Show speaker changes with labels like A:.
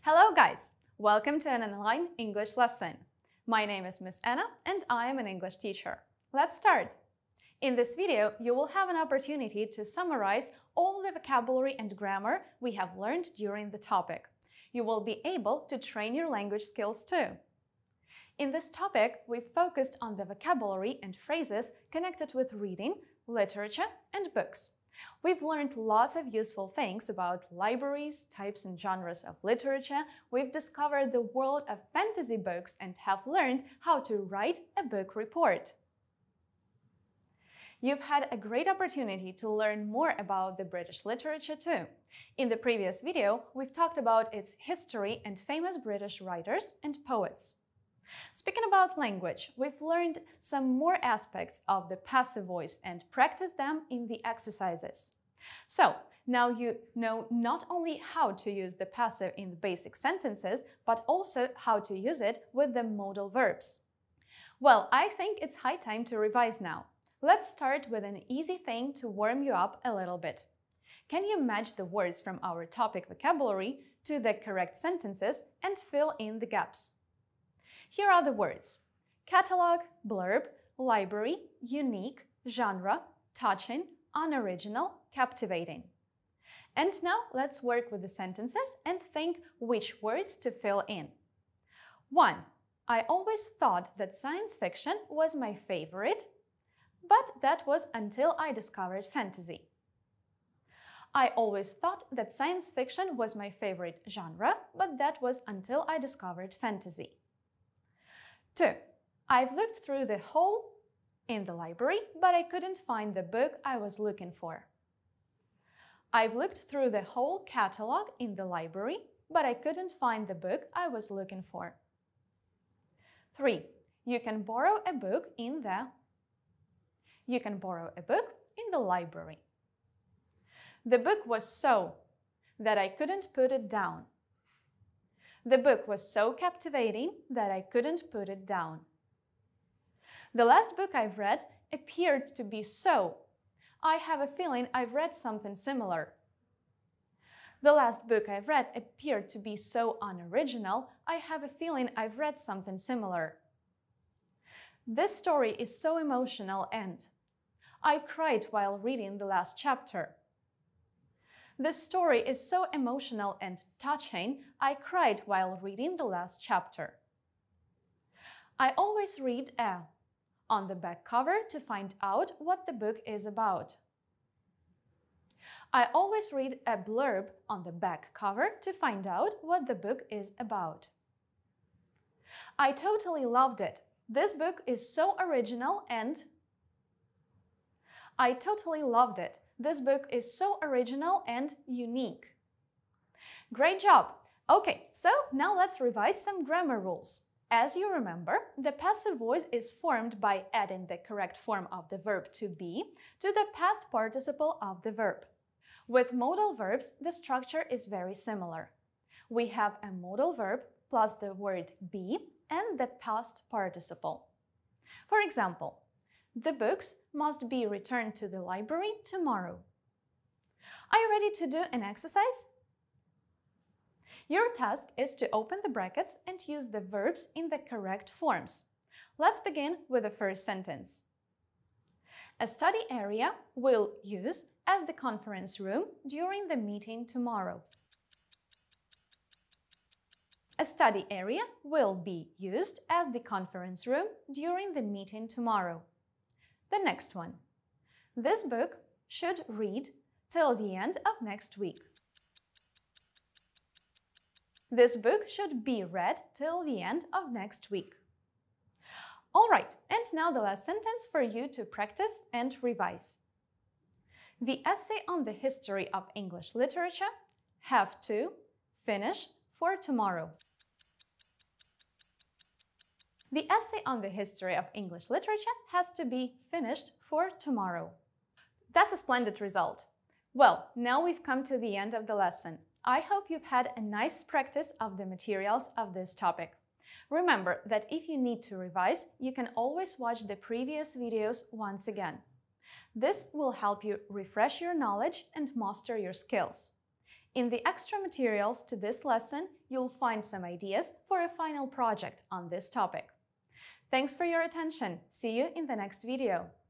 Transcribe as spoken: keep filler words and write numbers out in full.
A: Hello guys! Welcome to an online English lesson. My name is Miss Anna and I am an English teacher. Let's start! In this video, you will have an opportunity to summarize all the vocabulary and grammar we have learned during the topic. You will be able to train your language skills too. In this topic, we focused on the vocabulary and phrases connected with reading, literature, and books. We've learned lots of useful things about libraries, types and genres of literature. We've discovered the world of fantasy books and have learned how to write a book report. You've had a great opportunity to learn more about the British literature too. In the previous video, we've talked about its history and famous British writers and poets. Speaking about language, we've learned some more aspects of the passive voice and practiced them in the exercises. So, now you know not only how to use the passive in the basic sentences, but also how to use it with the modal verbs. Well, I think it's high time to revise now. Let's start with an easy thing to warm you up a little bit. Can you match the words from our topic vocabulary to the correct sentences and fill in the gaps? Here are the words: catalog, blurb, library, unique, genre, touching, unoriginal, captivating. And now let's work with the sentences and think which words to fill in. one. I always thought that science fiction was my favorite, but that was until I discovered fantasy. I always thought that science fiction was my favorite genre, but that was until I discovered fantasy. two. I've looked through the whole in the library, but I couldn't find the book I was looking for. I've looked through the whole catalog in the library, but I couldn't find the book I was looking for. three. You can borrow a book in the You can borrow a book in the library. The book was so that I couldn't put it down. The book was so captivating that I couldn't put it down. The last book I've read appeared to be so. I have a feeling I've read something similar. The last book I've read appeared to be so unoriginal. I have a feeling I've read something similar. This story is so emotional and I cried while reading the last chapter. This story is so emotional and touching, I cried while reading the last chapter. I always read a on the back cover to find out what the book is about. I always read a blurb on the back cover to find out what the book is about. I totally loved it. This book is so original and I totally loved it. This book is so original and unique. Great job! Okay, so now let's revise some grammar rules. As you remember, the passive voice is formed by adding the correct form of the verb to be to the past participle of the verb. With modal verbs, the structure is very similar. We have a modal verb plus the word be and the past participle. For example, the books must be returned to the library tomorrow. Are you ready to do an exercise? Your task is to open the brackets and use the verbs in the correct forms. Let's begin with the first sentence. A study area will use as the conference room during the meeting tomorrow. A study area will be used as the conference room during the meeting tomorrow. The next one. This book should read till the end of next week. This book should be read till the end of next week. All right, and now the last sentence for you to practice and revise. The essay on the history of English literature have to finish for tomorrow. The essay on the history of English literature has to be finished for tomorrow. That's a splendid result. Well, now we've come to the end of the lesson. I hope you've had a nice practice of the materials of this topic. Remember that if you need to revise, you can always watch the previous videos once again. This will help you refresh your knowledge and master your skills. In the extra materials to this lesson, you'll find some ideas for a final project on this topic. Thanks for your attention. See you in the next video.